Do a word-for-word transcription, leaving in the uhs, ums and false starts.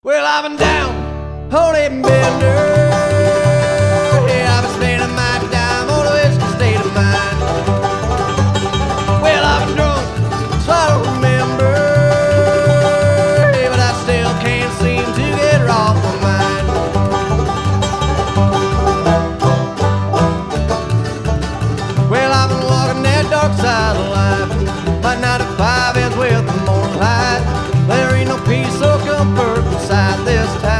Well, I've been down, holy bender. Yeah, I've been spending my time on a whiskey state of mind. Well, I've been drunk, so I don't remember. Yeah, but I still can't seem to get her off my mind. Well, I've been walking that dark side of life. My nine to five ends with the morning light. There ain't no peace or comfort beside this time.